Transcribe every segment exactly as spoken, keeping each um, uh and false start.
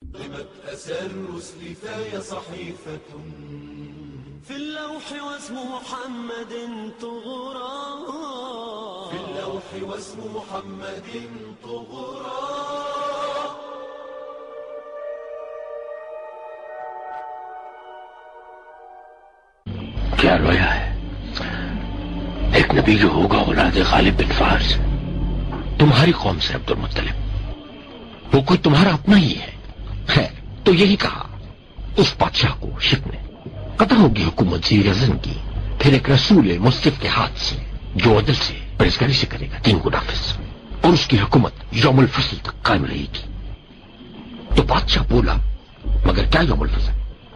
ضمت أسى الرسل فهي صحيفة في اللوح واسم محمد طغرا في اللوح واسم محمد طغرا. کیا رویا ہے؟ ایک نبی جو ہوگا اولاد غالب بن فارس، تمہاری قوم سے عبد المطلب، وہ کوئی تمہارا اپنا ہی ہے. خیر تو یہی کہا اس بادشاہ کو شک نے. قطع ہوگی حکومت زیر ازن کی، پھر ایک رسول مصطفی کے ہاتھ سے جو عدل سے پرہیزگاری سے کرے گا تین گنا نافذ، اور اس کی حکومت یوم الفصل تک قائم رہے گی. تو بادشاہ بولا مگر کیا یوم الفصل؟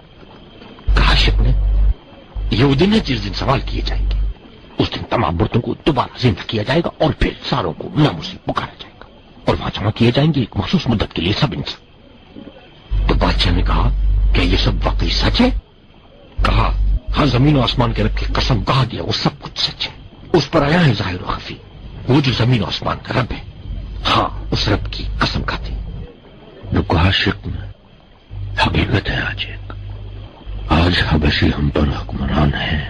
کہا شک نے یہ وہ دن ہے جس دن سوال کیے جائیں گے. اس دن تمام مردوں کو دوبارہ زندہ کیا جائے گا اور پھر ساروں کو ناموسی پکارا جائے گا اور وہاں جمع کیے جائیں گے ایک مخصوص مدت کے لیے سب انسان. تو بادشاہ نے کہا کیا یہ سب واقعی سچ ہے؟ کہا ہاں، زمین و آسمان کے رب کی قسم کہا دیا وہ سب کچھ سچ ہے. اس پر آیا ہے ظاہر و خفی، وہ جو زمین و آسمان کا رب ہے، ہاں اس رب کی قسم کھاتے. جو کہا شک میں حقیقت ہے. آج ایک آج حبشی ہم پر حکمران ہیں،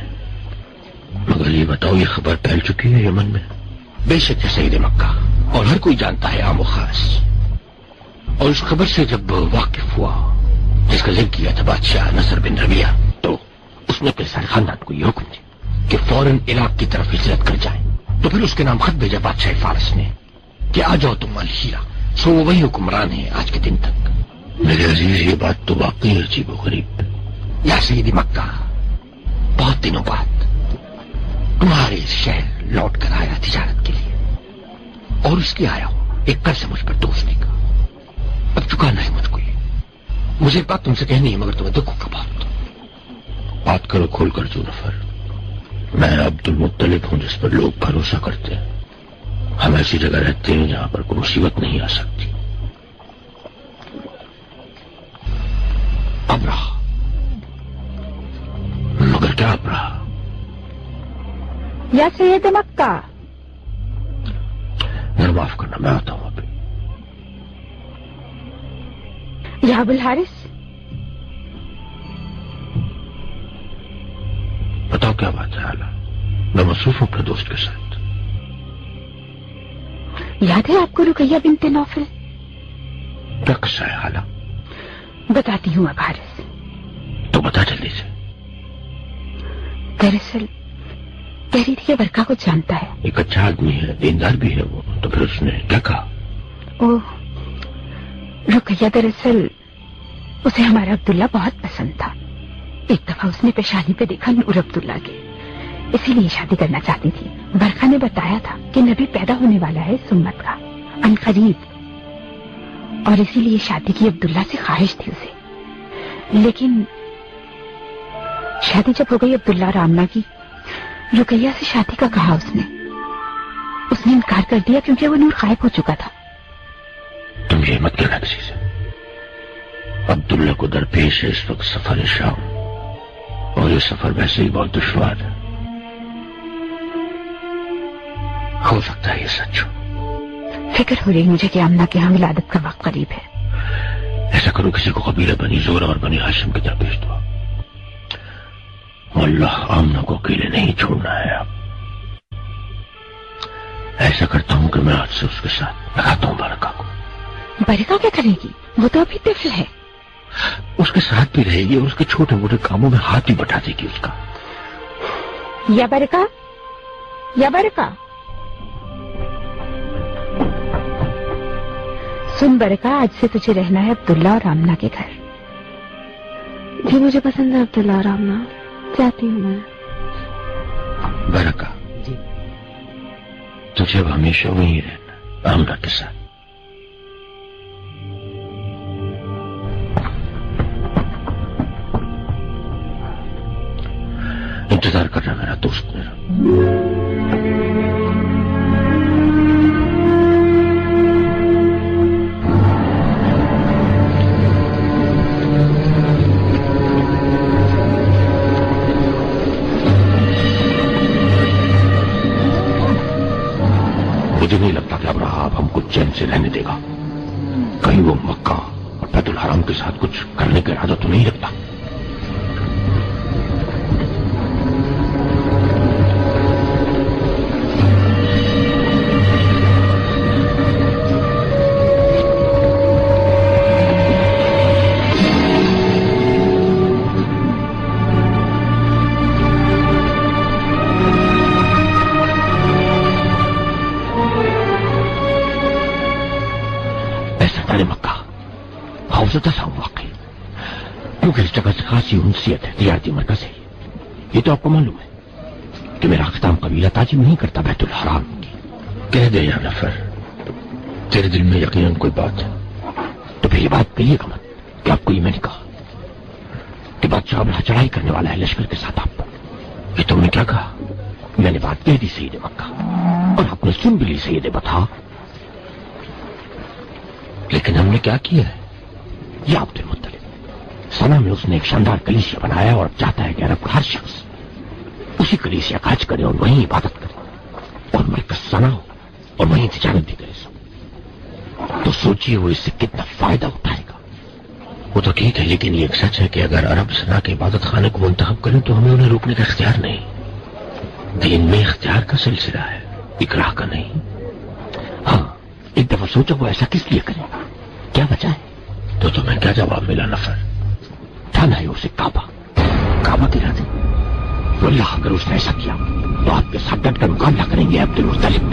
مگر یہ بتاؤ یہ خبر پھیل چکی ہے یمن میں؟ بے شک ہے سید مکہ، اور ہر کوئی جانتا ہے عام و خاص. اور اس خبر سے جب واقف ہوا جس کا ذکر کیا تھا بادشاہ نصر بن ربیہ، تو اس نے اپنے سارے خاندان کو یہ حکم دیا کہ فوراً عراق کی طرف ہجرت کر جائیں. تو پھر اس کے نام خط بھیجا بادشاہ فارس نے کہ آ جاؤ تم الہیرا، سو وہ وہی حکمران ہے آج کے دن تک. میرے عزیز یہ بات تو واقعی عجیب و غریب. یا سید مکہ بہت دنوں بعد تمہارے شہر لوٹ کر آیا تجارت کے لیے، اور اس کی آیا ہوں ایک قرض مجھ پر دوسنے کا. اب چکانا ہے مجھ کو. یہ مجھے بات تم سے کہنی ہے مگر تمہیں دکھوں کا بات. بات کرو کھول کر جو نفر. میں عبد المطلب ہوں جس پر لوگ بھروسہ کرتے ہیں. ہم ایسی جگہ رہتے ہیں جہاں پر کوئی مصیبت نہیں آ سکتی. اب رہا مگر کیا اب رہا؟ یا سید مکہ. میرا معاف کرنا، میں آتا ہوں ابھی. یا ابو الحارث. بتاؤ کیا بات ہے حالا؟ میں مصروف ہوں اپنے دوست کے ساتھ. یاد ہے آپ کو رقیہ بنت نوفل؟ کیا قصہ ہے حالا؟ بتاتی ہوں اب حارث. تو بتا جلدی سے. دراصل کہہ رہی تھی کہ برکا کو جانتا ہے. ایک اچھا آدمی ہے، دیندار بھی ہے وہ. تو پھر اس نے کیا کہا؟ اوہ رقیہ دراصل اسے ہمارا عبداللہ بہت پسند تھا. ایک دفعہ اس نے پیشانی پہ دیکھا نور عبداللہ کے، اسی لیے شادی کرنا چاہتی تھی. برکا نے بتایا تھا کہ نبی پیدا ہونے والا ہے اس امت کا ان قریب، اور اسی لیے شادی کی عبداللہ سے خواہش تھی اسے. لیکن شادی جب ہو گئی عبداللہ اور آمنہ کی، رقیہ سے شادی کا کہا اس نے. اس نے انکار کر دیا کیونکہ وہ نور غائب ہو چکا تھا. تم یہ مت کہنا کسی سے. عبداللہ کو درپیش ہے اس وقت سفر شام، اور یہ سفر ویسے ہی بہت دشوار ہے. ہو سکتا ہے یہ سچ ہو. فکر ہو رہی مجھے کہ آمنہ کے ہاں ولادت کا وقت قریب ہے. ایسا کرو کسی کو قبیلہ بنی زورا اور بنی ہاشم کی طرف بھیج دو. اللہ آمنہ کو اکیلے نہیں چھوڑنا ہے. اب ایسا کرتا ہوں کہ میں آج سے اس کے ساتھ لگاتا ہوں برکا کو. برکا کیا کرے گی؟ وہ تو ابھی طفل ہے. اس کے ساتھ بھی رہے گی اور اس کے چھوٹے موٹے کاموں میں ہاتھ بھی بٹا دے گی اس کا. یا برکا، یا برکا. سن برکا، آج سے تجھے رہنا ہے عبداللہ اور آمنہ کے گھر. جی مجھے پسند ہے عبداللہ اور آمنہ، چاہتی ہوں میں. برکا جی تجھے اب ہمیشہ وہیں رہنا آمنہ کے ساتھ. انتظار کر رہا میرا دوست میرا. مجھے نہیں لگتا کہ اب رہا اب ہم کو چین سے رہنے دے گا. کہیں وہ مکہ اور بیت الحرام کے ساتھ کچھ کرنے کا ارادہ تو نہیں رکھتا؟ کیونکہ اس جگہ سے خاصی انسیت ہے، تجارتی مرکز ہے. یہ تو آپ کو معلوم ہے کہ میرا اختتام قبیلہ تعظیم نہیں کرتا بیت الحرام کی. کہہ دے یا نفر، تیرے دل میں یقیناً کوئی بات ہے تو پھر یہ بات کہیے گا مت کہ آپ کو یہ میں نے کہا کہ بادشاہ ابراہ چڑھائی کرنے والا ہے لشکر کے ساتھ آپ پر. یہ تم نے کیا کہا؟ میں نے بات کہہ دی سید مکہ، اور آپ نے سن بھی لی سید بتا. لیکن ہم نے کیا کیا ہے؟ یہ عبد المطلب سنا میں اس نے ایک شاندار کلیسیا بنایا اور اب چاہتا ہے کہ عرب کا ہر شخص اسی کلیسیا کا حج کرے اور وہیں عبادت کرے اور مرکز سنا ہو اور وہیں تجارت بھی کرے. سب تو سوچیے وہ اس سے کتنا فائدہ اٹھائے گا. وہ تو ٹھیک ہے، لیکن یہ ایک سچ ہے کہ اگر عرب سنا کے عبادت خانے کو منتخب کریں تو ہمیں انہیں روکنے کا اختیار نہیں. دین میں اختیار کا سلسلہ ہے، اکراہ کا نہیں. ہاں ایک دفعہ سوچو وہ ایسا کس لیے کرے گا، کیا بچا ہے؟ تو تمہیں کیا جواب ملا نفر؟ ٹھانا ہے اسے کعبہ کعبہ گرا دے. واللہ اگر اس نے ایسا کیا تو آپ کے ساتھ ڈٹ کر مقابلہ کریں گے عبد المطلب.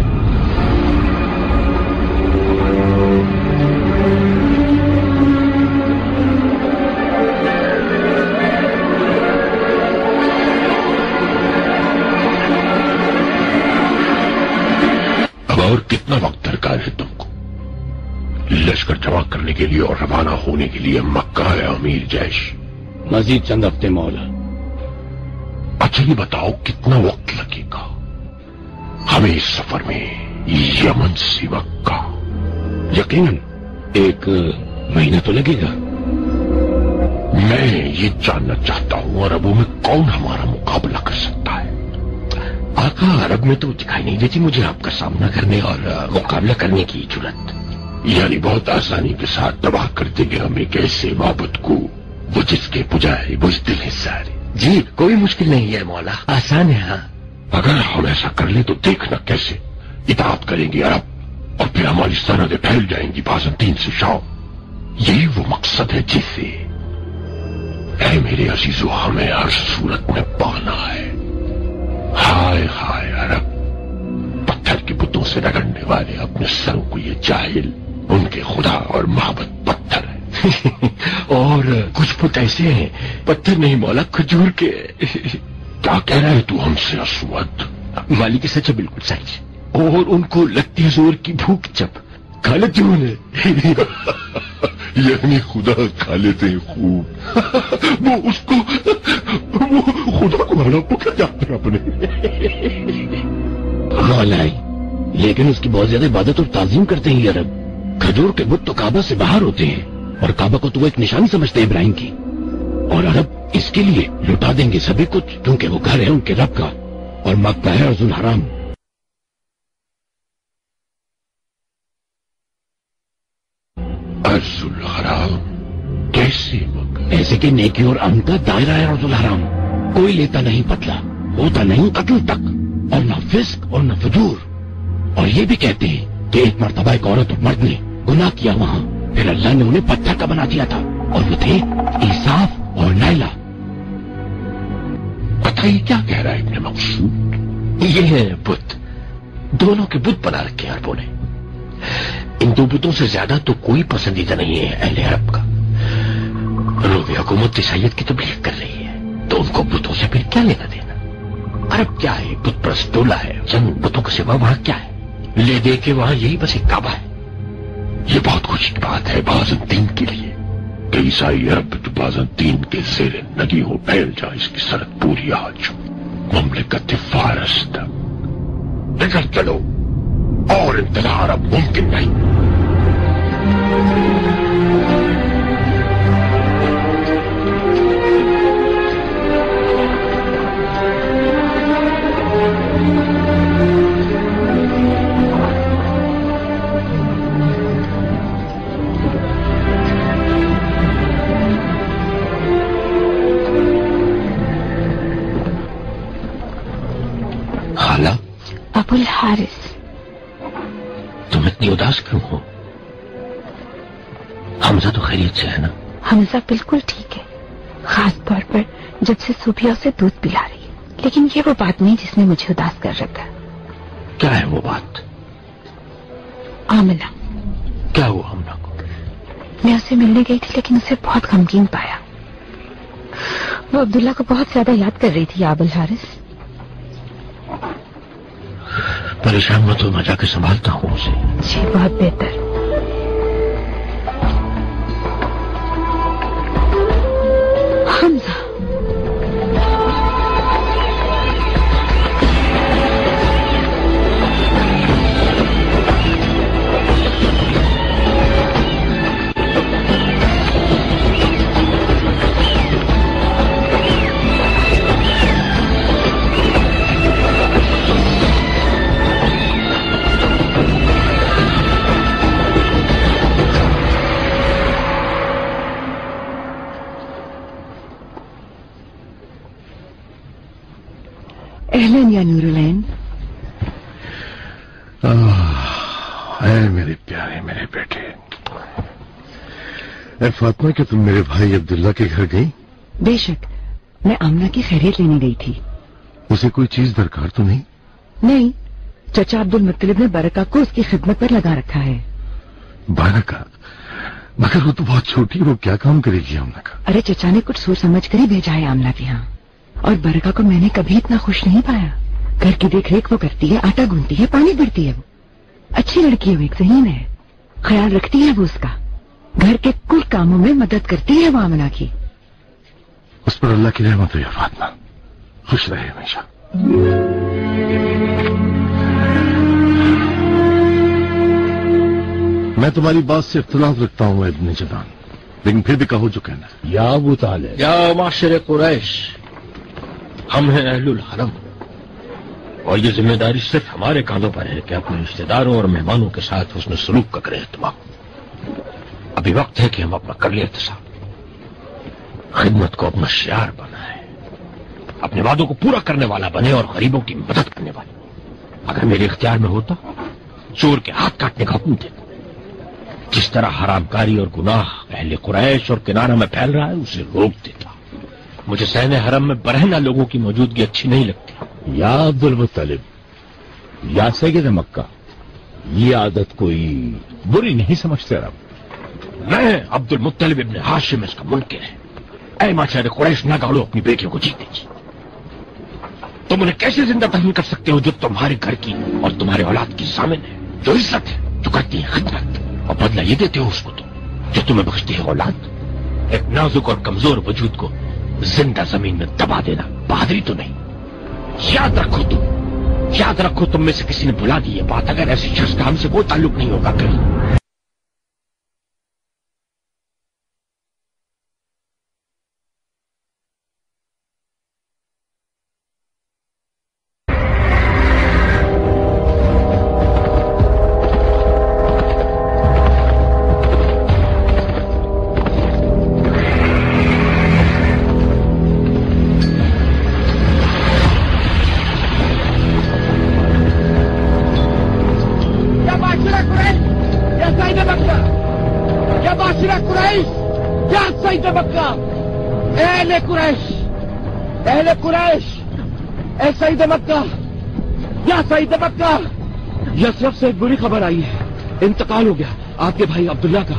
اب اور کتنا وقت درکار ہے تم کو لشکر جمع کرنے کے لیے اور روانہ ہونے کے لیے مکہ ہے امیر جیش؟ مزید چند ہفتے مولا. اچھا یہ بتاؤ کتنا وقت لگے گا ہمیں اس سفر میں یمن سے مکہ؟ یقیناً ایک مہینہ تو لگے گا. میں یہ جاننا چاہتا ہوں عربوں میں کون ہمارا مقابلہ کر سکتا ہے؟ آقا عرب میں تو دکھائی نہیں دیتی مجھے آپ کا سامنا کرنے اور مقابلہ کرنے کی جرات. یعنی بہت آسانی کے ساتھ تباہ کر دیں گے ہم ایک ایسے معبد کو وہ جس کے پجارے بزدل ہیں سارے. جی کوئی مشکل نہیں ہے مولا، آسان ہے. ہاں اگر ہم ایسا کر لیں تو دیکھنا کیسے اطاعت کریں گے عرب اور پھر ہماری سرحدیں پھیل جائیں گی بازنطین سے شام. یہی وہ مقصد ہے جسے اے میرے عزیزو ہمیں ہر صورت میں پانا ہے. ہائے ہائے عرب، پتھر کے بتوں سے رگڑنے والے اپنے سروں کو یہ جاہل، ان کے خدا اور معبد پتھر ہے. اور کچھ بت ایسے ہیں پتھر نہیں مولا، کھجور کے. کیا کہہ رہے تو ہم سے اسود؟ مالی کی سچ ہے، بالکل سچ. اور ان کو لگتی ہے زور کی بھوک جب کھا لیتے انہیں. یعنی خدا کھا لیتے ہیں خوب. وہ اس کو وہ خدا کو ہڑپ کو کیا جاتے ہیں اپنے مولا. لیکن اس کی بہت زیادہ عبادت اور تعظیم کرتے ہیں یہ عرب. کھجور کے بت تو کعبہ سے باہر ہوتے ہیں اور کعبہ کو تو وہ ایک نشانی سمجھتے ہیں ابراہیم کی. اور عرب اس کے لیے لٹا دیں گے سبھی کچھ کیونکہ وہ گھر ہے ان کے رب کا اور مکہ ہے ارض الحرام. ارض الحرام کیسے مکہ؟ ایسے کہ نیکی اور امن کا دائرہ ہے ارض الحرام. کوئی لیتا نہیں بدلا، ہوتا نہیں قتل تک، اور نہ فسق اور نہ فجور. اور یہ بھی کہتے ہیں کہ ایک مرتبہ ایک عورت اور مرد نے گناہ کیا وہاں، پھر اللہ نے انہیں پتھر کا بنا دیا تھا اور وہ تھے ایساف اور نائلہ. بتائیے کیا کہہ رہا ہے ابن مقصود؟ یہ ہے بت، دونوں کے بت بنا رکھے عربوں نے. ان دو بتوں سے زیادہ تو کوئی پسندیدہ نہیں ہے اہل عرب کا. روم حکومت عیسائیت کی تبلیغ کر رہی ہے تو ان کو بتوں سے پھر کیا لینا دینا؟ عرب کیا ہے؟ بت پرست ٹولہ ہے. چند بتوں کے سوا وہاں کیا ہے؟ لے دے کے وہاں یہی بس ایک کعبہ ہے. یہ بہت خوشی کی بات ہے بازنطین کے لیے کہ عیسائی عرب تو بازنطین کے زیر نگی ہو پھیل جائے. اس کی سرحد پوری آج مملکت فارس تک. نکل چلو، اور انتظار عرب ممکن نہیں. الحارث، تم اتنی اداس کیوں ہو؟ حمزہ تو خیریت سے ہے نا؟ حمزہ بالکل ٹھیک ہے، خاص طور پر جب سے صوفیہ اسے دودھ پلا رہی ہے، لیکن یہ وہ بات نہیں جس نے مجھے اداس کر رکھا۔ کیا ہے وہ بات؟ آمنہ۔ کیا ہوا آمنہ کو؟ میں اسے ملنے گئی تھی لیکن اسے بہت غمگین پایا، وہ عبداللہ کو بہت زیادہ یاد کر رہی تھی۔ یا ابا الحارث، پریشان مت ہو، میں جا کے سنبھالتا ہوں اسے۔ جی بہت بہتر۔ حمزہ، اہلن یا نور العین۔ اے میرے پیارے میرے بیٹے، اے فاطمہ، کہ تم میرے بھائی عبداللہ کے گھر گئی؟ بے شک، میں آمنہ کی خیریت لینے گئی تھی۔ اسے کوئی چیز درکار تو نہیں؟ نہیں، چچا عبد المطلب نے برکہ کو اس کی خدمت پر لگا رکھا ہے۔ برکہ؟ مگر وہ تو بہت چھوٹی، وہ کیا کام کرے گی آمنہ کا؟ ارے چچا نے کچھ سوچ سمجھ کر ہی بھیجا ہے آمنہ کے ہاں، اور برکہ کو میں نے کبھی اتنا خوش نہیں پایا۔ گھر کی دیکھ ریکھ وہ کرتی ہے، آٹا گونتی ہے، پانی بھرتی ہے، وہ اچھی لڑکی ہے، وہ ایک ذہین ہے، خیال رکھتی ہے وہ اس کا، گھر کے کل کاموں میں مدد کرتی ہے وہ آمنہ کی۔ اس پر اللہ کی رحمت ہو یا فاطمہ، خوش رہے ہمیشہ۔ میں تمہاری بات سے اختلاف رکھتا ہوں ابن جدعان، لیکن پھر بھی کہو جو کہنا ہے۔ یا ابو طالب، یا معاشر قریش، ہم ہیں اہل الحرم، اور یہ ذمہ داری صرف ہمارے کاندھوں پر ہے کہ اپنے رشتہ داروں اور مہمانوں کے ساتھ حسن سلوک کا کریں اہتمام۔ ابھی وقت ہے کہ ہم اپنا کر لیں احتساب، خدمت کو اپنا شعار بنائیں، اپنے وعدوں کو پورا کرنے والا بنے اور غریبوں کی مدد کرنے والا۔ اگر میرے اختیار میں ہوتا، چور کے ہاتھ کاٹنے کا حکم دیتا۔ جس طرح حرام کاری اور گناہ اہل قریش اور کنانہ میں پھیل رہا ہے، اسے روک دیتا۔ مجھے صحن حرم میں برہنہ لوگوں کی موجودگی اچھی نہیں لگتی۔ یا عبد المطلب، یا سید مکہ، یہ عادت کوئی بری نہیں سمجھتے رب؟ میں عبد المطلب ابن ہاشم اس کا منکر ہے۔ اے معاشر قریش، نہ گاڑو اپنی بیٹیوں کو جیتے جی۔ تم انہیں کیسے زندہ تحمل کر سکتے ہو جو تمہارے گھر کی اور تمہارے اولاد کی ضامن ہے، جو عزت ہے، جو کرتی ہے خدمت، اور بدلہ یہ دیتے ہو اس کو تو جو تمہیں بخشتی ہے اولاد؟ ایک نازک اور کمزور وجود کو زندہ زمین میں دبا دینا بہادری تو نہیں۔ یاد رکھو تم یاد رکھو تم میں سے کسی نے بلا دی یہ بات، اگر ایسی شخص کا ہم سے کوئی تعلق نہیں ہوگا کہیں۔ سعید مکہ، یا سعید مکہ، یثرب سے ایک بری خبر آئی ہے، انتقال ہو گیا آپ کے بھائی عبداللہ کا۔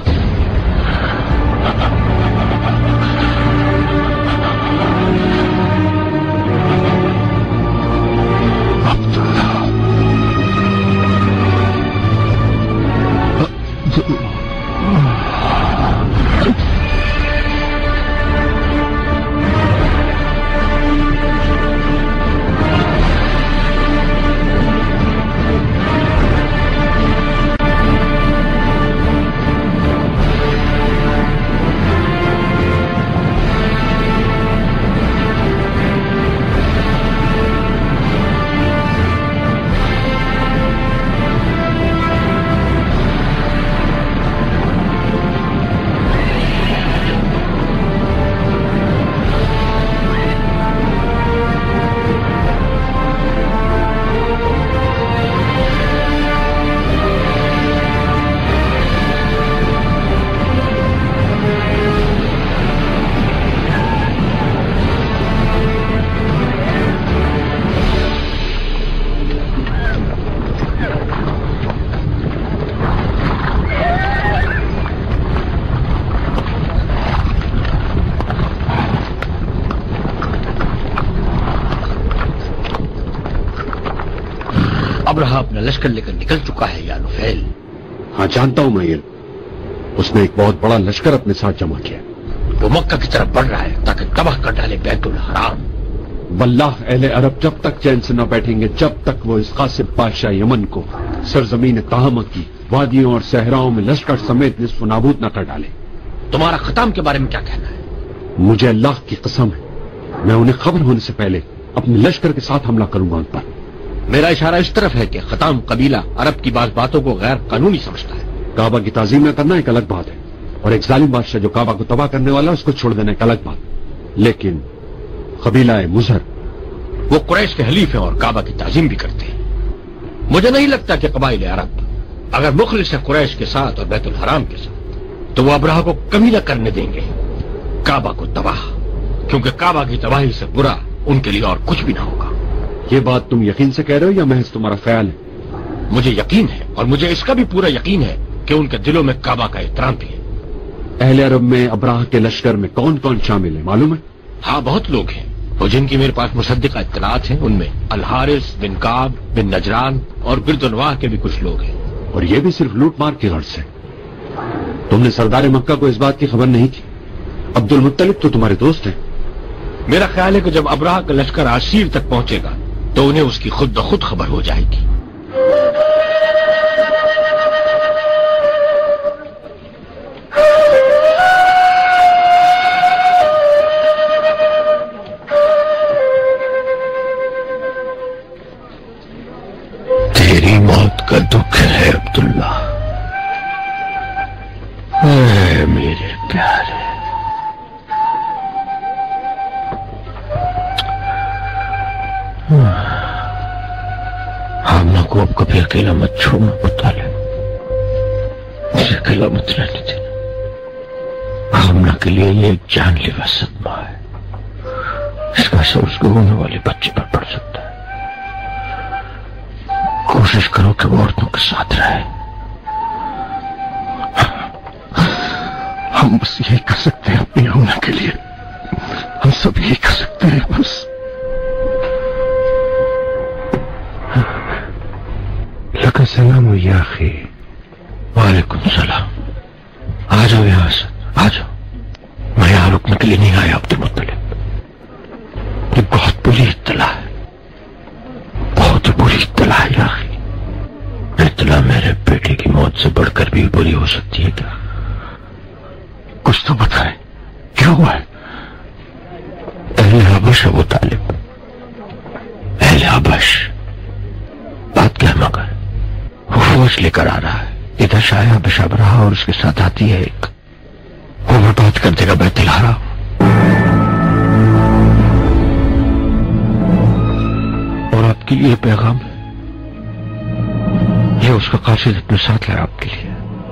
ابرہا اپنا لشکر لے کر نکل چکا ہے یا نفیل؟ ہاں جانتا ہوں میں یہ، اس نے ایک بہت بڑا لشکر اپنے ساتھ جمع کیا، وہ مکہ کی طرف بڑھ رہا ہے تاکہ تباہ کر ڈالے بیت الحرام۔ واللہ اہل عرب جب تک چین سے نہ بیٹھیں گے جب تک وہ اس قاسب بادشاہ یمن کو سرزمین تہامہ کی وادیوں اور صحراؤں میں لشکر سمیت نصف و نابود نہ کر ڈالے۔ تمہارا ختام کے بارے میں کیا کہنا ہے؟ مجھے اللہ کی قسم ہے میں انہیں خبر ہونے سے پہلے اپنے لشکر کے ساتھ حملہ کروں گا ان پر۔ میرا اشارہ اس طرف ہے کہ ختام قبیلہ عرب کی بعض باتوں کو غیر قانونی سمجھتا ہے۔ کعبہ کی تعظیم نہ کرنا ایک الگ بات ہے، اور ایک ظالم بادشاہ جو کعبہ کو تباہ کرنے والا اس کو چھوڑ دینا ایک الگ بات، لیکن قبیلہ مظہر وہ قریش کے حلیف ہیں اور کعبہ کی تعظیم بھی کرتے ہیں۔ مجھے نہیں لگتا کہ قبائل عرب اگر مخلص ہے قریش کے ساتھ اور بیت الحرام کے ساتھ تو وہ ابرہا کو کمی نہ کرنے دیں گے کعبہ کو تباہ، کیونکہ کعبہ کی تباہی سے برا ان کے لیے اور کچھ بھی نہ ہوگا۔ یہ بات تم یقین سے کہہ رہے ہو یا محض تمہارا خیال ہے؟ مجھے یقین ہے، اور مجھے اس کا بھی پورا یقین ہے کہ ان کے دلوں میں کعبہ کا احترام بھی ہے۔ اہل عرب میں ابراہ کے لشکر میں کون کون شامل ہے معلوم ہے؟ ہاں بہت لوگ ہیں، اور جن کی میرے پاس مصدقہ اطلاعات ہیں ان میں الحارث بن کعب بن نجران اور گردنواہ کے بھی کچھ لوگ ہیں۔ اور یہ بھی صرف لوٹ مار کی غرض سے؟ تم نے سردار مکہ کو اس بات کی خبر نہیں کی؟ عبد المطلب تو تمہارے دوست ہیں۔ میرا خیال ہے کہ جب ابراہ کا لشکر عشیر تک پہنچے گا تو انہیں اس کی خود بخود خبر ہو جائے گی۔ تیری موت کا دکھ ہے عبداللہ، اے میرے پیارے۔ آمنہ کو اب کبھی اکیلا مت چھوڑنا مطالب، اسے اکیلا مت رہنے دینا۔ آمنہ کے لیے یہ ایک جان لیوا صدمہ ہے، اس کا اثر اس کو ہونے والے بچے پر پڑ سکتا ہے۔ کوشش کرو کہ وہ عورتوں کے ساتھ رہے۔ ہم بس یہی کر سکتے ہیں اپنی آمنہ کے لیے، ہم سب یہی کر سکتے ہیں بس۔ لکا سلام یا اخی۔ وعلیکم السلام۔ آ جاؤ یہاں سے، آ جاؤ۔ میں یہاں رکنے کے لیے نہیں آیا عبد المطلب، یہ بہت بری اطلاع ہے، بہت بری اطلاع ہے یا اخی۔ اطلاع میرے بیٹے کی موت سے بڑھ کر بھی بری ہو سکتی ہے کیا؟ کچھ تو بتائیں، کیا ہوا ہے؟ اہل حبش ابو طالب، اہل حبش، بات کیا مگر؟ وہ فوج لے کر آ رہا ہے، ادھر شاہ حبش ابرہا اور اس کے ساتھ آتی ہے ایک، وہ برباد کر دے گا بیت الحرام۔ اور آپ کے لیے پیغام ہے، یہ اس کا قاصد اپنے ساتھ ہے آپ کے لیے۔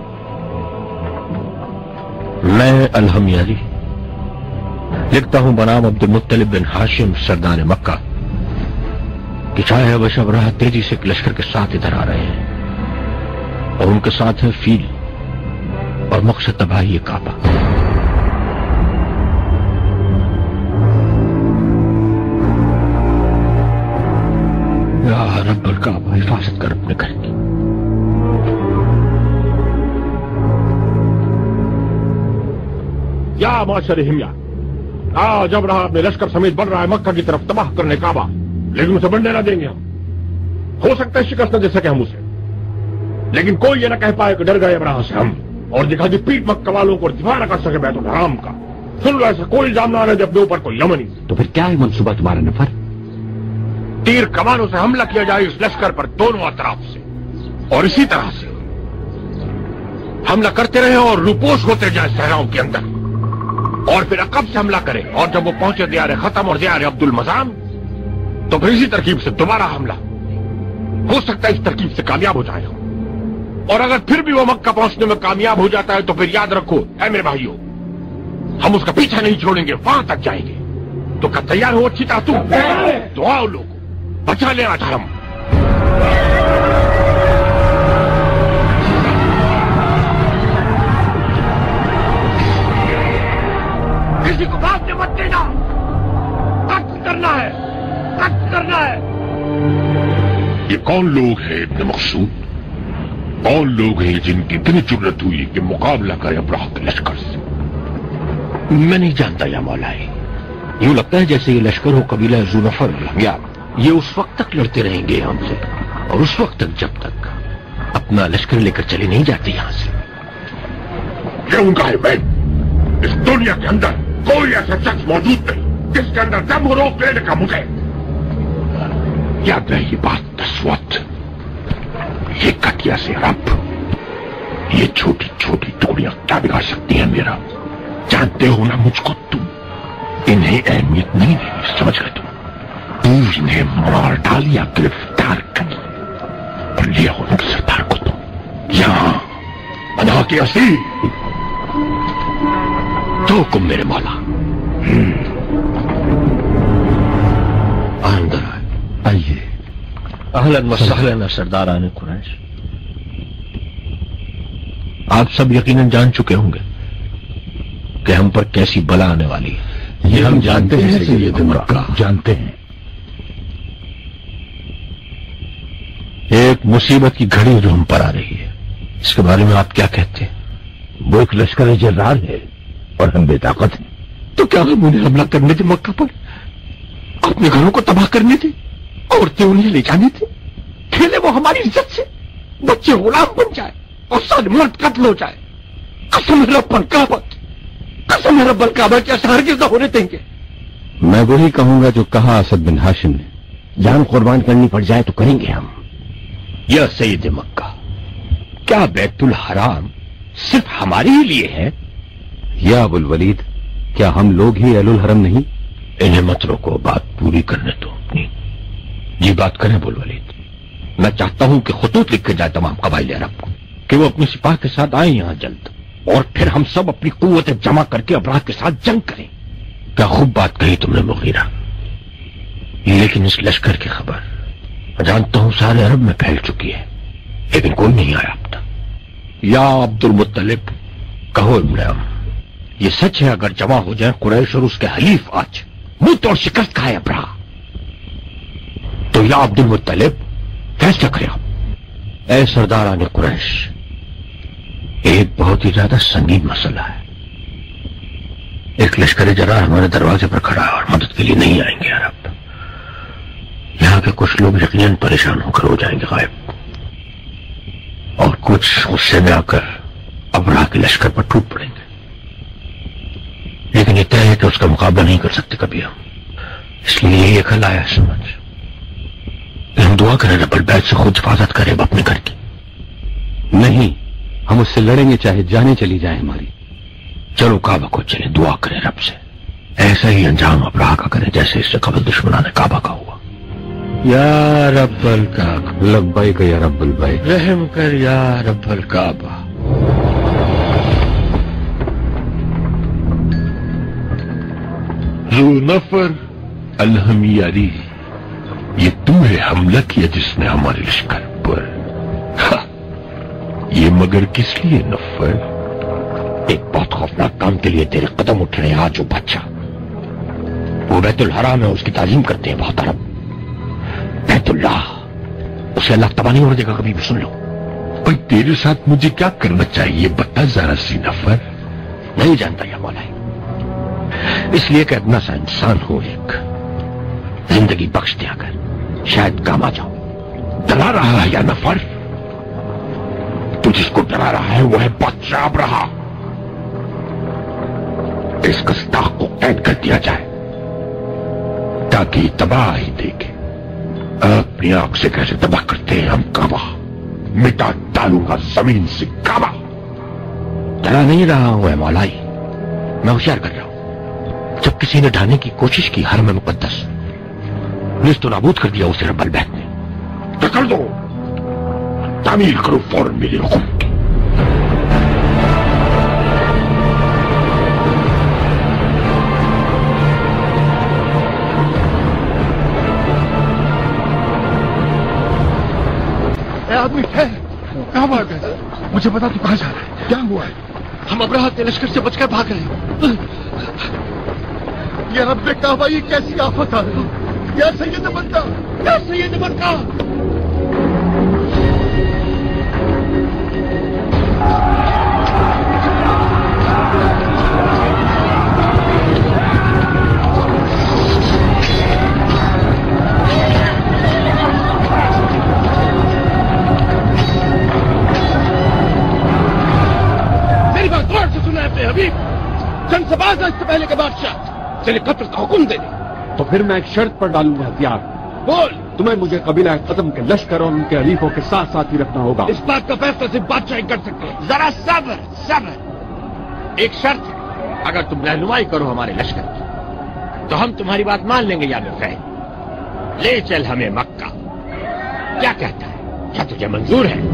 میں الحمیری لکھتا ہوں بنام عبد المطلب بن ہاشم سردار مکہ کہ شاہ حبش ابرہا تیزی سے ایک لشکر کے ساتھ ادھر آ رہے ہیں، اور ان کے ساتھ ہے فیل، اور مقصد تباہی کعبہ۔ یا رب الکعبہ حفاظت کر اپنے گھر کی۔ یا معاشر ہمیا، آج ابرہا اپنے لشکر سمیت بڑھ رہا ہے مکہ کی طرف تباہ کرنے کعبہ، لیکن اسے بڑھنے نہ دیں گے ہم۔ ہو سکتا ہے شکست نہ دے سکے ہم اسے، لیکن کوئی یہ نہ کہہ پائے کہ ڈر گئے ابرہا سے ہم، اور دکھا دی پیٹ مکہ والوں کو دفاع نہ کر سکے بیت الحرام کا۔ سن لو، ایسا کوئی الزام نہ آنے دے اپنے اوپر کوئی یمنی۔ تو پھر کیا ہے منصوبہ تمہارا نفر؟ تیر کمانوں سے حملہ کیا جائے اس لشکر پر دونوں اطراف سے، اور اسی طرح سے حملہ کرتے رہے اور روپوش ہوتے جائے صحراؤں کے اندر، اور پھر عقب سے حملہ کرے، اور جب وہ پہنچے دیار ختم اور دیار عبد المزام تو پھر اسی ترکیب سے دوبارہ حملہ۔ ہو سکتا ہے اس ترکیب سے کامیاب ہو جائے ہم، اور اگر پھر بھی وہ مکہ پہنچنے میں کامیاب ہو جاتا ہے تو پھر یاد رکھو اے میرے بھائیوں، ہم اس کا پیچھا نہیں چھوڑیں گے، وہاں تک جائیں گے۔ تو کیا تیار ہو اچھی طرح؟ تو دعا لوگ بچا لینا تھا ہم۔ کسی کو بات میں مت دینا، قتل کرنا ہے، قتل کرنا ہے۔ یہ کون لوگ ہیں ابن مقصود؟ کون لوگ ہیں جن کی اتنی جرت ہوئی کہ مقابلہ کرے ابراہ کے لشکر سے؟ میں نہیں جانتا یا مولائی، یوں لگتا ہے جیسے یہ لشکر ہو قبیلہ ذو نفر یا یہ اس وقت تک لڑتے رہیں گے ہم سے، اور اس وقت تک جب تک اپنا لشکر لے کر چلے نہیں جاتے یہاں سے۔ کیوں کہے میں اس دنیا کے اندر کوئی ایسا شخص موجود نہیں جس کے اندر دم روک لینے کا مجھے یاد رہے یہ بات دسوت، یہ کٹیا سے رب، یہ چھوٹی چھوٹی ٹوڑیاں کیا بگاڑ سکتی ہیں میرا؟ جانتے ہو نا مجھ کو تم، انہیں اہمیت نہیں دینی، سمجھ گئے تم؟ تو انہیں مار ڈال یا گرفتار کر اور لیا ان کے سردار کو تم یہاں بنا کے اسیر۔ تو حکم میرے مولا۔ اندر آئے۔ آئیے۔ اہلاً و سہلاً سرداران قریش، آپ سب یقیناً جان چکے ہوں گے کہ ہم پر کیسی بلا آنے والی ہے۔ یہ ہم جانتے ہیں سید مکہ، جانتے ہیں۔ ایک مصیبت کی گھڑی جو ہم پر آ رہی ہے، اس کے بارے میں آپ کیا کہتے ہیں؟ وہ ایک لشکر جرار ہے اور ہم بے طاقت ہیں۔ تو کیا ہم انہیں حملہ کرنے تھے مکہ پر؟ اپنے گھروں کو تباہ کرنے تھے؟ عورتیں انہیں لے جانی تھی؟ کھیلے وہ ہماری عزت سے؟ بچے غلام بن جائے اور سارے مرد قتل ہو جائے؟ قسم ہے رب الکعبہ، قسم ہے رب الکعبہ کہ ایسا ہرگز نہ ہونے دیں گے۔ میں وہی کہوں گا جو کہا اسد بن ہاشم نے، جان قربان کرنی پڑ جائے تو کریں گے ہم۔ یا سید مکہ، کیا بیت الحرام صرف ہمارے ہی لیے ہے؟ یا ابو الولید، کیا ہم لوگ ہی اہل الحرم نہیں؟ انہیں مت روکو، بات پوری کرنے دو اپنی۔ جی بات کریں ابو الولید۔ میں چاہتا ہوں کہ خطوط لکھے جائے تمام قبائل عرب کو کہ وہ اپنی سپاہ کے ساتھ آئیں یہاں جلد، اور پھر ہم سب اپنی قوت جمع کر کے ابراہ کے ساتھ جنگ کریں۔ کیا خوب بات کہی تم نے مغیرہ، لیکن اس لشکر کی خبر میں جانتا ہوں سارے عرب میں پھیل چکی ہے، لیکن کوئی نہیں آیا اب تک۔ یا عبد المطلب، کہو ابن عم، یہ سچ ہے اگر جمع ہو جائیں قریش اور اس کے حلیف آج منہ توڑ شکست کھائے ابراہ، تو یا عبد المطلب فیصلہ کرے آپ۔ اے سرداران قریش، ایک بہت ہی زیادہ سنگین مسئلہ ہے۔ ایک لشکر جرار ہمارے دروازے پر کھڑا ہے اور مدد کے لیے نہیں آئیں گے عرب۔ یہاں کے کچھ لوگ یقیناً پریشان ہو کر ہو جائیں گے غائب، اور کچھ غصے میں آ کر ابراہ کے لشکر پر ٹوٹ پڑیں گے، لیکن یہ طے ہے کہ اس کا مقابلہ نہیں کر سکتے کبھی ہم۔ اس لیے یہ خل آیا سمجھ کہ ہم دعا کریں رب البیت سے خود حفاظت کریں اپنے گھر کی۔ نہیں، ہم اس سے لڑیں گے چاہے جانیں چلی جائیں ہماری۔ چلو کعبہ کو چلے، دعا کریں رب سے، ایسا ہی انجام ابراہ کا کریں جیسے اس سے قبل دشمنان کعبہ کا ہوا۔ یا رب الکعبہ، لبیک یا رب البیت، رحم کر یا رب الکعبہ۔ ذو نفر الحمیری، یہ تو ہے حملہ کیا جس نے ہمارے لشکر پر؟ یہ مگر کس لیے نفر؟ ایک بہت خوفناک کام کے لیے تیرے قدم اٹھ رہے ہیں آج جو بچہ، وہ بیت الحرام ہے، اس کی تعظیم کرتے ہیں بہت عرب۔ بیت اللہ، اسے اللہ تباہ نہیں ہونے دے گا کبھی بھی، سن لو۔ بھائی تیرے ساتھ مجھے کیا کرنا چاہیے بتا ذرا سی نفر۔ نہیں جانتا یا مولائی، اس لیے کہ ادنا سا انسان ہو، ایک زندگی بخش دیا کر شاید کام آ جاؤ۔ ڈرا رہا ہے یا نفر؟ تو جس کو ڈرا رہا ہے وہ ہے بادشاہ ابراہ۔ اس گستاخ کو قید کر دیا جائے تاکہ تباہی دیکھے اپنی آنکھ سے کیسے تباہ کرتے ہیں ہم کعبہ۔ مٹا ڈالوں گا زمین سے کعبہ۔ ڈرا نہیں رہا ہوں اے مولائی، میں ہوشیار کر رہا ہوں۔ جب کسی نے ڈھانے کی کوشش کی حرم مقدس، نیست و نابود کر دیا اسے رب البیت نے۔ تو کر دو، تعمیر کرو فوراً میرے حکم کی۔ اے آدمی ٹھہر، کہاں بھاگ گئے؟ مجھے پتا تو کہاں جا رہا ہے؟ کیا ہوا ہے؟ ہم ابراہ کے لشکر سے بچ کر بھاگ رہے ہیں۔ یہ رب کعبہ، یہ کیسی آفت آ رہی ہے؟ یا سید مکہ، یا سید مکہ! میدان سے باز آ اس سے پہلے کے بادشاہ تیرے قتل کا حکم دے دے. تو پھر میں ایک شرط پر ڈالوں گا ہتھیار. بول. تمہیں مجھے قبیلہ قدم کے لشکر اور ان کے حلیفوں کے ساتھ ساتھ ہی رکھنا ہوگا. اس بات کا فیصلہ صرف بادشاہ ہی کر سکتے ہیں. ذرا صبر صبر. ایک شرط ہے، اگر تم رہنمائی کرو ہمارے لشکر کی تو ہم تمہاری بات مان لیں گے. یا فہد لے چل ہمیں مکہ. کیا کہتا ہے؟ کیا تجھے منظور ہے؟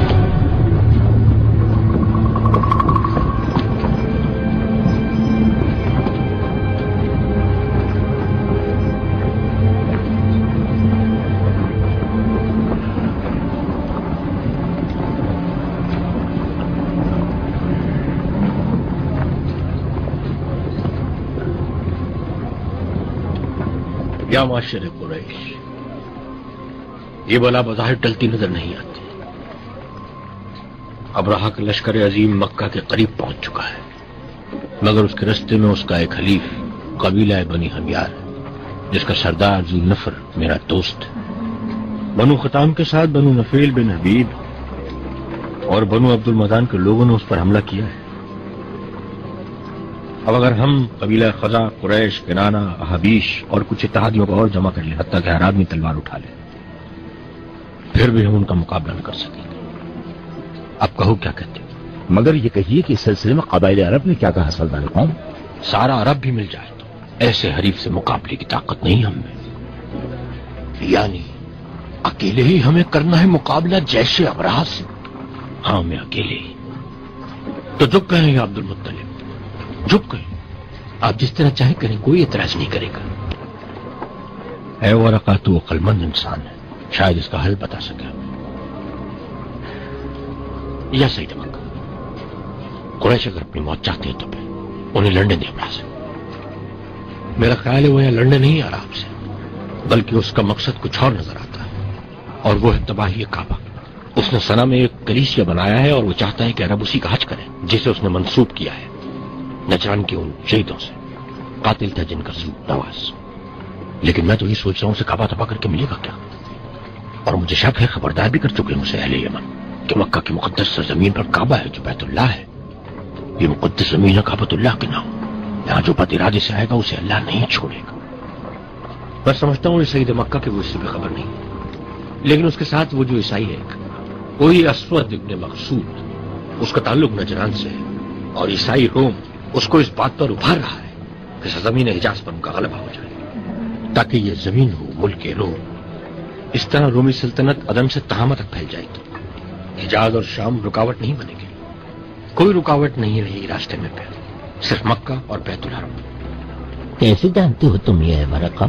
یا معاشر قریش، یہ بلا بظاہر ٹلتی نظر نہیں آتی. ابرہہ کا لشکر عظیم مکہ کے قریب پہنچ چکا ہے، مگر اس کے رستے میں اس کا ایک حلیف قبیلہ بنی حمیار ہے جس کا سردار ذو النفر میرا دوست ہے. بنو خطام کے ساتھ بنو نفیل بن حبیب اور بنو عبد المدان کے لوگوں نے اس پر حملہ کیا ہے. اب اگر ہم قبیلہ خزا، قریش، کنانہ، احابیش اور کچھ اتحادیوں کو اور جمع کر لیں، حتیٰ کہ ہر آدمی تلوار اٹھا لے، پھر بھی ہم ان کا مقابلہ نہ کر سکیں گے. اب کہو کیا کہتے ہیں؟ مگر یہ کہیے کہ اس سلسلے میں قبائل عرب نے کیا کہا؟ سردار قوم سارا عرب بھی مل جائے تو ایسے حریف سے مقابلے کی طاقت نہیں ہم میں. یعنی اکیلے ہی ہمیں کرنا ہے مقابلہ جیش ابرہہ سے؟ ہاں میں اکیلے ہی. تو جب کہیں یا عبد المطلب، جب کہیں آپ جس طرح چاہیں کریں، کوئی اعتراض نہیں کرے گا. اے ورقہ تو عقل مند انسان ہے، شاید اس کا حل بتا سکے. یا سید مکہ، قریش اگر اپنی موت چاہتے ہیں تو پھر انہیں لڑنے دیں ابرہہ سے. میرا خیال ہے وہ یہاں لڑنے نہیں آ رہا آپ سے، بلکہ اس کا مقصد کچھ اور نظر آتا ہے، اور وہ ہے تباہی کعبہ. اس نے صنع میں ایک کلیسیا بنایا ہے اور وہ چاہتا ہے کہ عرب اسی کا حج کریں جسے اس نے منسوب کیا ہے نجران کے ان شہیدوں سے. قاتل تھا جن کا ذو نواز. لیکن میں تو یہ سوچ رہا ہوں اسے کعبہ تباہ کر کے ملے گا کیا؟ اور مجھے شک ہے، خبردار بھی کر چکے ہیں اسے اہل یمن کہ مکہ کی مقدس سرزمین پر کعبہ ہے جو بیت اللہ ہے. یہ مقدس زمین ہے کعبۃ اللہ کے نام. یہاں جو بد ارادے سے آئے گا اسے اللہ نہیں چھوڑے گا. میں سمجھتا ہوں یہ سید مکہ کے وہ اس سے بھی خبر نہیں، لیکن اس کے ساتھ وہ جو عیسائی ہے وہی اسود ابن مقصود، اس کا تعلق نجران سے ہے، اور عیسائی روم اس کو اس بات پر ابھار رہا ہے کہ سرزمین حجاز پر ان کا غلبہ ہو جائے تاکہ یہ زمین ہو ملک روم. اس طرح رومی سلطنت عدم سے تہامہ تک پھیل جائے گی. حجاز اور شام رکاوٹ نہیں بنے گی، کوئی رکاوٹ نہیں رہے گی راستے میں، پھر صرف مکہ اور بیت الحرم. کیسے جانتے ہو تم یہ ورقہ؟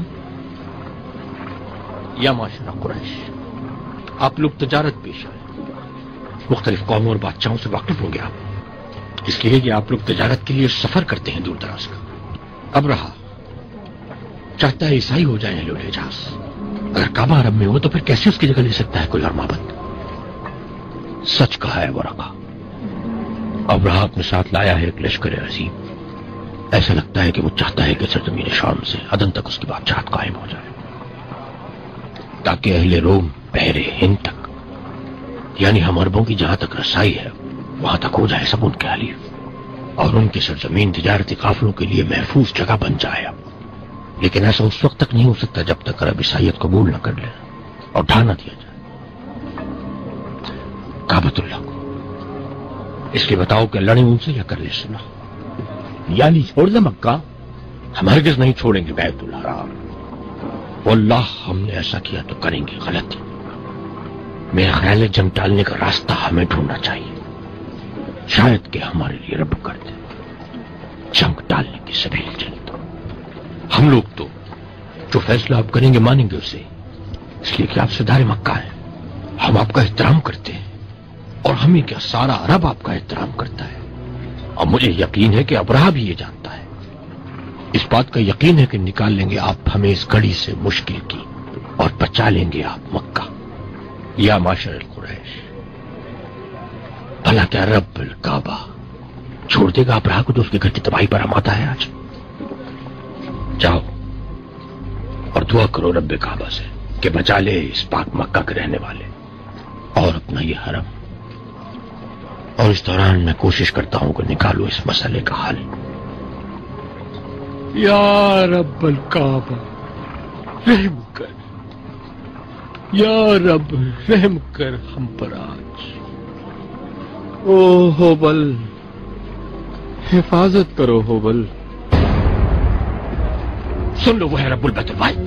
یا معاشرہ قریش، آپ لوگ تجارت پیشہ ہیں، مختلف قوموں اور بادشاہوں سے واقف ہوں گے آپ، اس لیے کہ آپ لوگ تجارت کے لیے سفر کرتے ہیں دور دراز کا. ابرہہ چاہتا ہے عیسائی ہو جائیں اہل الحجاز. اگر کعبہ عرب میں ہو تو پھر کیسے اس کی جگہ لے سکتا ہے کوئی اور معبد؟ سچ کہا ہے ورقہ، ابرہہ اپنے ساتھ لایا ہے ایک لشکر عظیم. ایسا لگتا ہے کہ وہ چاہتا ہے کہ سرزمین شام سے عدن تک اس کی بادشاہت قائم ہو جائے تاکہ اہل روم بحر ہند تک، یعنی ہم عربوں کی جہاں تک رسائی ہے وہاں تک ہو جائے سب ان کے حلیف، اور ان کی سرزمین تجارتی قافلوں کے لیے محفوظ جگہ بن جائے. لیکن ایسا اس وقت تک نہیں ہو سکتا جب تک عرب عیسائیت قبول نہ کر لیں اور ڈھا نہ دیا جائے کعبۃ اللہ کو. اس لیے بتاؤ کہ لڑیں ان سے یا کر لے سنا؟ یعنی چھوڑ دیں مکہ؟ ہم ہرگز نہیں چھوڑیں گے بیت الحرام. واللہ ہم نے ایسا کیا تو کریں گے غلطی. میرا خیال ہے جنگ ٹالنے کا راستہ ہمیں ڈھونڈنا چاہیے، شاید کہ ہمارے لیے رب کر دے جنگ ٹالنے کی سبیل چلتا. ہم لوگ تو جو فیصلہ آپ کریں گے مانیں گے اسے، اس لیے کہ آپ سردار مکہ ہیں، ہم آپ کا احترام کرتے ہیں، اور ہمیں کیا سارا عرب آپ کا احترام کرتا ہے. اور مجھے یقین ہے کہ ابرہہ بھی یہ جانتا ہے. اس بات کا یقین ہے کہ نکال لیں گے آپ ہمیں اس گھڑی سے مشکل کی، اور بچا لیں گے آپ مکہ. یا معاشر القریش، بھلا کیا رب الکعبہ چھوڑ دے گا ابرہہ کو جو اس کے گھر کی تباہی پر آماتا ہے آج؟ جاؤ اور دعا کرو رب کعبہ سے کہ بچا لے اس پاک مکہ کے رہنے والے اور اپنا یہ حرم. اور اس دوران میں کوشش کرتا ہوں کہ نکالو اس مسئلے کا حل. یا رب الکعبہ رحم کر، یا رب رحم کر ہم پر آج۔ او ہوبل، حفاظت کرو ہوبل۔ سن لو، وہ ہے رب البیت الواحد۔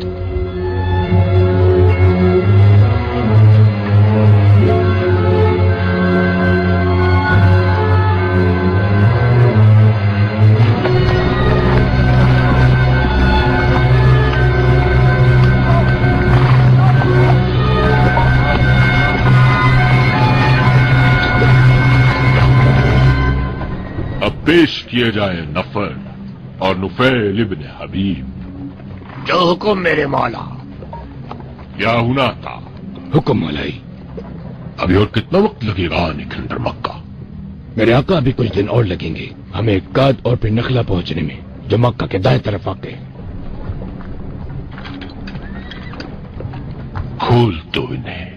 پیش کیے جائیں نفر اور نفیل ابن حبیب۔ جو حکم میرے مولا۔ کیا ہونا تھا؟ حکم مولائی۔ ابھی اور کتنا وقت لگے گا نکھندر مکہ؟ میرے آقا ابھی کچھ دن اور لگیں گے ہمیں قاد اور پھر نخلا پہنچنے میں، جو مکہ کے دائیں طرف واقع ہے۔ کھول دو انہیں۔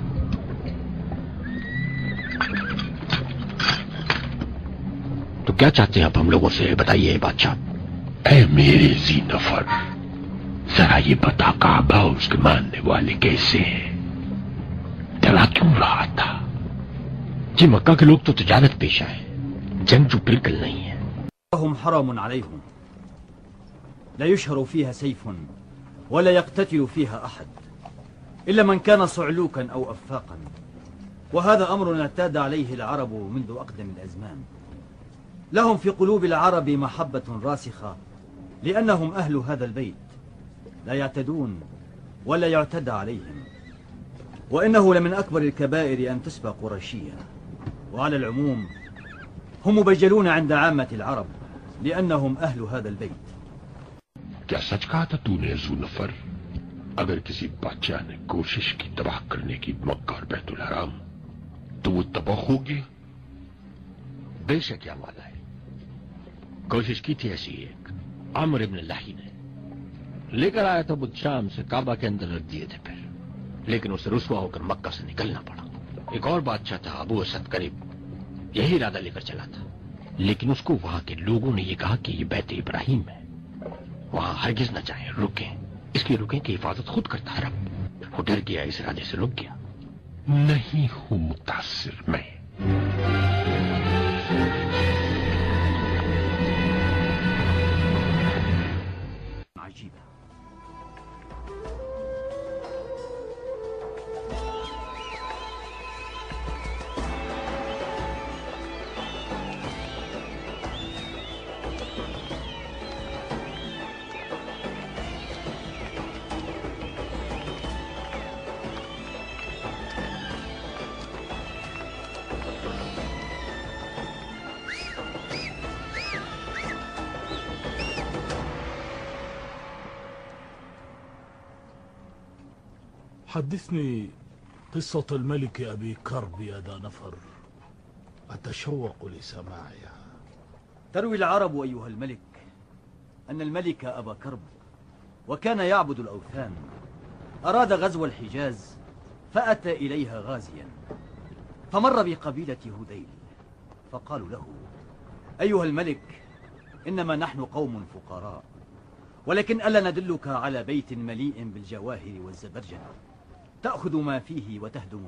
تو کیا چاہتے ہیں آپ ہم لوگوں سے؟ بتائیے بادشاہ۔ اے میرے ذی نفر، ذرا یہ بتا کعبہ اس کے ماننے والے کیسے ہیں؟ ڈرا کیوں رہا تھا؟ جی مکہ کے لوگ تو تجارت پیشہ ہیں، جنگجو بالکل نہیں ہے۔ هم حرام عليهم لا يشهر فيها سيف ولا يقتتل فيها أحد إلا من كان صعلوكا أو أفاقا، وهذا أمر اعتاد عليه العرب منذ أقدم الأزمان. لهم في قلوب العرب محبة راسخة لأنهم أهل هذا البيت، لا يعتدون ولا يعتدى عليهم، وإنه لمن أكبر الكبائر أن تسبى قرشية. وعلى العموم هم مبجلون عند عامة العرب لأنهم أهل هذا البيت. کیا سچ کہا تھا تو نے ذو نفر؟ اگر کسی بادشاہ نے کوشش کی تباہ کرنے کی مکہ اور بیت الحرام تو وہ تباہ ہو گیا؟ بے شک کیا والا ہے، کوشش کی تھی ایسی ایک عامر ابن لہی نے، لے کر آیا تھا بدھ شام سے، کعبہ کے اندر رکھ دیے تھے پھر، لیکن اسے رسوا ہو کر مکہ سے نکلنا پڑا۔ ایک اور بادشاہ تھا ابو اسد قریب، یہی ارادہ لے کر چلا تھا، لیکن اس کو وہاں کے لوگوں نے یہ کہا کہ یہ بیت ابراہیم ہے، وہاں ہرگز نہ جائیں، رکیں، اس لیے رکیں کہ حفاظت خود کرتا ہے رب۔ وہ ڈر گیا، اس ارادے سے رک گیا۔ نہیں ہوں متاثر میں، عجيبة. حدثني قصة الملك أبي كرب يا ذا نفر، أتشوق لسماعها. تروي العرب أيها الملك أن الملك أبا كرب وكان يعبد الأوثان أراد غزو الحجاز فأتى إليها غازيا، فمر بقبيلة هذيل فقالوا له: أيها الملك، إنما نحن قوم فقراء، ولكن ألا ندلك على بيت مليء بالجواهر والزبرجد تأخذ ما فيه وتهدمه؟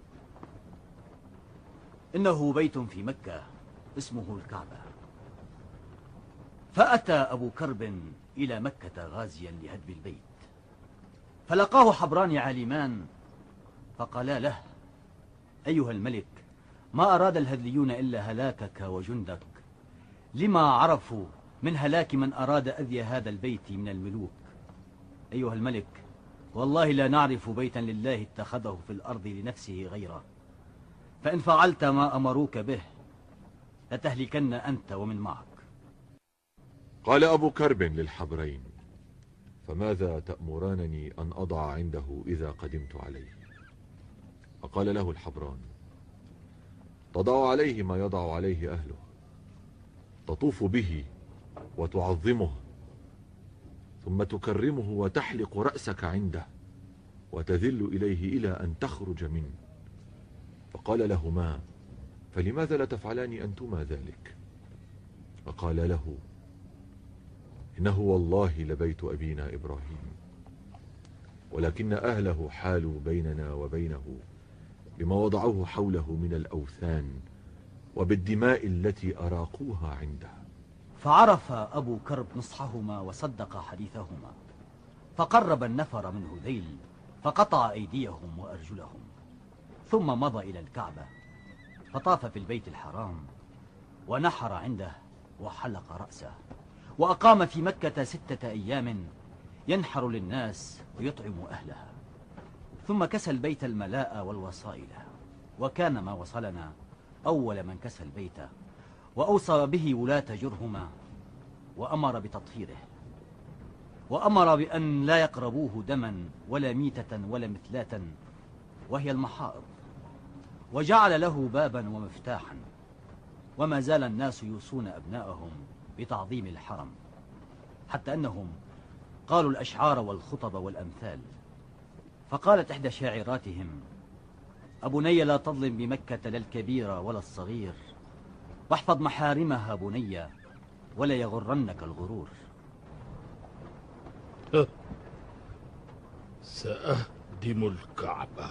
إنه بيت في مكة اسمه الكعبة. فأتى أبو كرب إلى مكة غازيا لهدم البيت، فلقاه حبران عالمان فقالا له: أيها الملك، ما أراد الهذليون إلا هلاكك وجندك، لما عرفوا من هلاك من أراد أذي هذا البيت من الملوك. أيها الملك، والله لا نعرف بيتا لله اتخذه في الأرض لنفسه غيره، فإن فعلت ما أمروك به لتهلكن أنت ومن معك. قال أبو كرب للحبرين: فماذا تأمرانني أن أضع عنده إذا قدمت عليه؟ فقال له الحبران: تضع عليه ما يضع عليه أهله، تطوف به وتعظمه، ثم تكرمه وتحلق رأسك عنده وتذل إليه إلى أن تخرج منه. فقال لهما: فلماذا لا تفعلان أنتما ذلك؟ فقال له: إنه والله لبيت أبينا إبراهيم، ولكن أهله حالوا بيننا وبينه بما وضعوه حوله من الأوثان وبالدماء التي أراقوها عنده. فعرف أبو كرب نصحهما وصدق حديثهما، فقرب النفر من هذيل فقطع أيديهم وأرجلهم، ثم مضى إلى الكعبة فطاف في البيت الحرام ونحر عنده وحلق رأسه، وأقام في مكة ستة أيام ينحر للناس ويطعم أهلها، ثم كسى البيت الملاء والوصائل، وكان ما وصلنا أول من كسى البيت، وأوصى به ولاة جرهما وأمر بتطهيره، وأمر بأن لا يقربوه دما ولا ميتة ولا مثلاة وهي المحائض، وجعل له بابا ومفتاحا، وما زال الناس يوصون أبناءهم بتعظيم الحرم، حتى أنهم قالوا الأشعار والخطب والأمثال. فقالت إحدى شاعراتهم: أبني لا تظلم بمكة لا الكبير ولا الصغير، واحفظ محارمها بني ولا يغرنك الغرور. سأهدم الكعبة.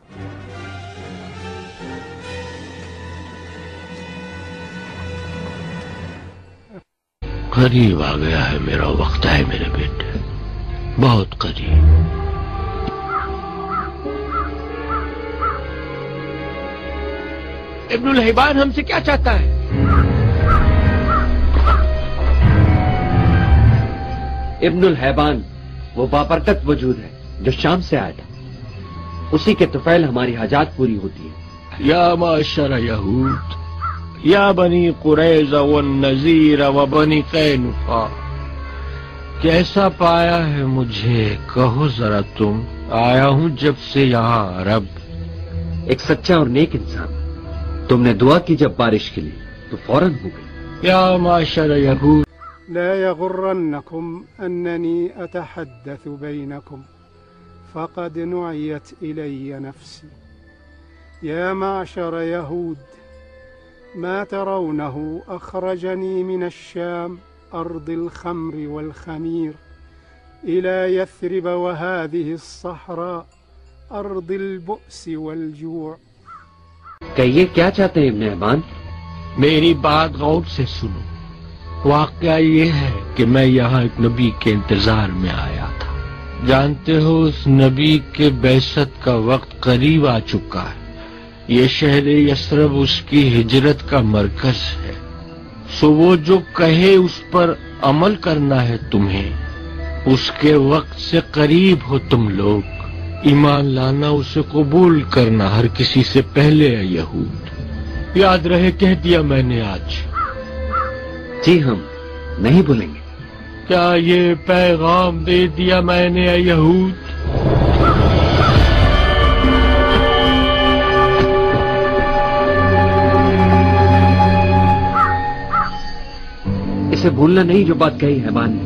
قریب آ گیا ہے میرا وقت ہے میرے بیٹے، بہت قریب۔ ابن الحبان ہم سے کیا چاہتا ہے؟ ابن الحبان وہ بابرکت وجود ہے جو شام سے آیا تھا، اسی کے طفیل ہماری حاجات پوری ہوتی ہے۔ یا معشر یہود، یا بنی قریظہ والنذیر و بنی قینقاع، کیسا پایا ہے مجھے کہو ذرا تم، آیا ہوں جب سے یہاں عرب۔ ایک سچا اور نیک انسان، تم نے دعا کی جب بارش کے لیے تو فوراً ہو گئی۔ یا معشر یہود، لا يغرنكم أنني أتحدث بينكم فقد نعيت إلي نفسي. يا معشر يهود، ما ترونه أخرجني من الشام أرض الخمر والخمير إلى يثرب وهذه الصحراء أرض البؤس والجوع. کہیے کیا چاہتے ہیں ابن حبان؟ میری بات غور سے سنو۔ واقعہ یہ ہے کہ میں یہاں ایک نبی کے انتظار میں آیا تھا، جانتے ہو اس نبی کے بعثت کا وقت قریب آ چکا ہے، یہ شہر یثرب اس کی ہجرت کا مرکز ہے، سو وہ جو کہے اس پر عمل کرنا ہے تمہیں، اس کے وقت سے قریب ہو تم لوگ، ایمان لانا اسے قبول کرنا ہر کسی سے پہلے ہے یہود۔ یاد رہے کہہ دیا میں نے آج۔ جی ہم نہیں بھولیں گے۔ کیا یہ پیغام دے دیا میں نے اے یہود؟ اسے بھولنا نہیں جو بات کہی ہے بانی۔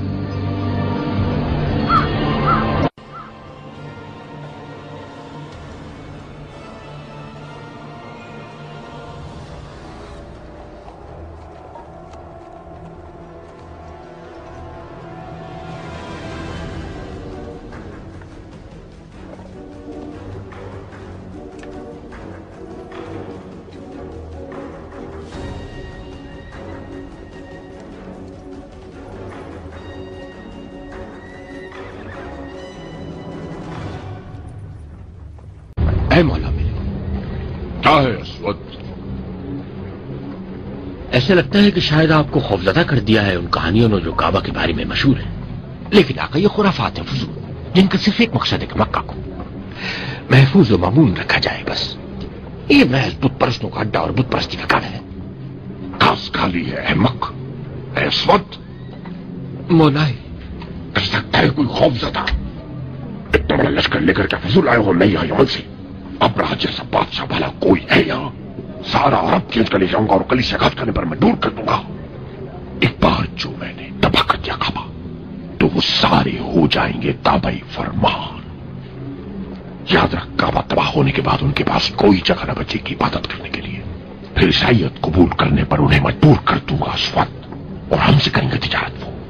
اے مولا میرے، کیا ہے اسود؟ ایسے لگتا ہے کہ شاید آپ کو خوفزدہ کر دیا ہے ان کہانیوں نے جو کعبہ کے بارے میں مشہور ہیں، لیکن آقا یہ خرافات ہیں فضول، جن کا صرف ایک مقصد ہے کہ مکہ کو محفوظ و مامون رکھا جائے بس۔ یہ محض بت پرستوں کا اڈا اور بت پرستی کا کام ہے۔ کاس کھالی ہے احمق، اے اسود۔ مولا کر سکتا ہے کوئی خوفزدہ اتنا بڑا لشکر لے کر کے فضول آئے ہو نہیں یمن سے؟ ابراہ جیسا بادشاہ بھلا کوئی ہے یہاں؟ سارا عرب چینج کر لے جاؤں گا اور کلی سے گھات کرنے پر میں دور کر دوں گا۔ ایک بار جو میں نے تباہ کر دیا کعبہ تو وہ سارے ہو جائیں گے تابعی فرمان۔ یاد رکھ، کعبہ تباہ ہونے کے بعد ان کے پاس کوئی جگہ نہ بچے کی عبادت کرنے کے لیے، پھر عیسائیت قبول کرنے پر انہیں مجبور کر دوں گا اسود، اور ہم سے کریں گے تجارت وہ۔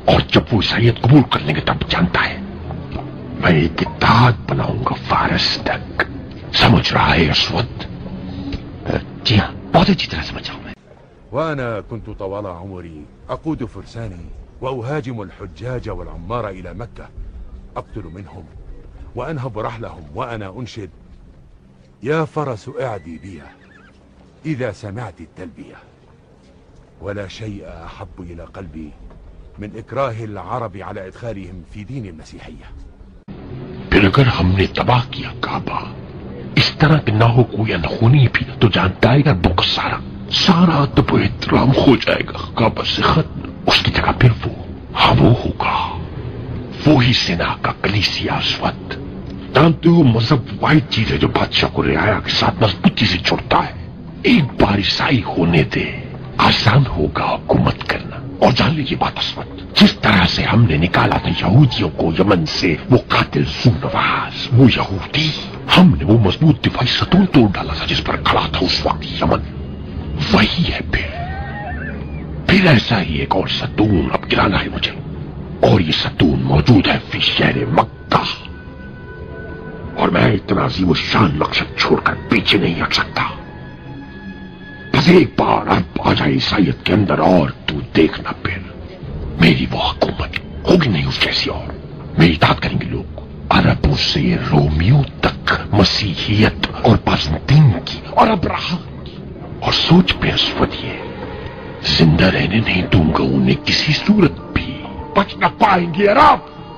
اور جب وہ عیسائیت قبول کر لیں گے تب جانتا ہے میں ایک اتحاد بناؤں گا فارس تک. سمجھ رہا ہے اسود؟ جی ہاں بہت اچھی طرح سمجھ رہا ہوں میں. وأنا كنت طوال عمري أقود فرساني وأهاجم الحجاج والعمار إلى مكة، أقتل منهم وأنهب رحلهم وأنا أنشد: يا فرس اعدي بي إذا سمعت التلبية. ولا شيء أحب إلى قلبي من إكراه العرب على إدخالهم في دين المسيحية. پھر اگر ہم نے تباہ کیا کعبہ اس طرح کہ نہ ہو کوئی انہونی بھی تو جانتا ہے عربوں کا سارا سارا ادب و احترام ہو جائے گا کعبہ سے ختم. اس کی جگہ پھر وہ ہاں وہ ہوگا وہی سنا کا کلیسیا اسود. جانتے ہو مذہب واحد چیز ہے جو بادشاہ کو رعایا کے ساتھ مضبوطی سے جڑتا ہے. ایک بار عیسائی ہونے دے آسان ہوگا حکومت کرنا. اور جان لیجیے بات اسود، جس طرح سے ہم نے نکالا تھا یہودیوں کو یمن سے، وہ قاتل سونواز وہ یہودی، ہم نے وہ مضبوط دفاعی ستون توڑ ڈالا تھا جس پر کھڑا تھا اس وقت یمن. وہی ہے پھر پھر ایسا ہی ایک اور ستون اب گرانا ہے مجھے، اور یہ ستون موجود ہے فی شہر مکہ. اور میں اتنا عظیم الشان مقصد چھوڑ کر پیچھے نہیں ہٹ سکتا. بس ایک بار اب آ جائے عیسائیت کے اندر اور تو دیکھنا پھر میری وہ حکومت ہوگی نہیں اس جیسی. اور میری اطاعت کریں گے لوگ عربوں سے رومیو تک، مسیحیت اور بازنطین کی اور ابراہم کی. اور سوچ پہ اسود یہ زندہ رہنے نہیں دوں گا انہیں کسی صورت بھی. بچ نہ پائیں گے عرب.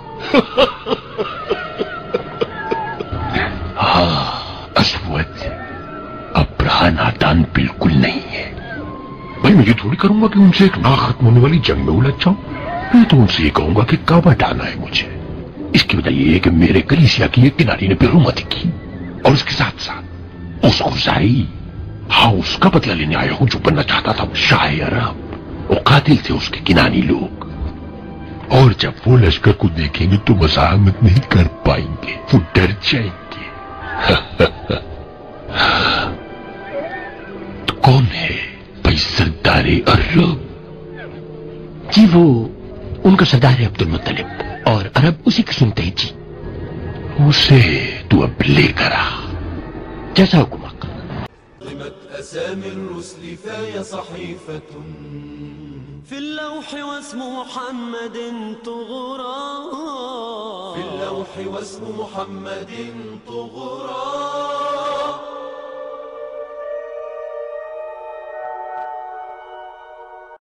ہاں اسود ابراہ نادان بالکل نہیں ہے. بھائی میں یہ تھوڑی کروں گا کہ ان سے ایک نہ ختم ہونے والی جنگ میں الجھ جاؤں. میں تو ان سے یہ کہوں گا کہ کعبہ ڈانا ہے مجھے. اس کی وجہ یہ ہے کہ میرے کلیسیا کی ایک کناری نے حرمت کی، اور اس کے ساتھ ساتھ اس خزائی ہاں اس کا بدلہ لینے آیا ہوں جو بننا چاہتا تھا شاہ عرب. وہ قاتل تھے اس کے کنانی لوگ، اور جب وہ لشکر کو دیکھیں گے تو مزاحمت نہیں کر پائیں گے، وہ ڈر جائیں گے. تو کون ہے بھائی سردار عرب؟ جی وہ ان کا سردار ہے عبد المطلب، اور عرب اسی کی سنتے ہیں. جی اسے تو اب لے کر آ جیسا حکم. أسامي الرسل فهي صحيفة في اللوح واسم محمد طغرا في اللوح واسم محمد طغرا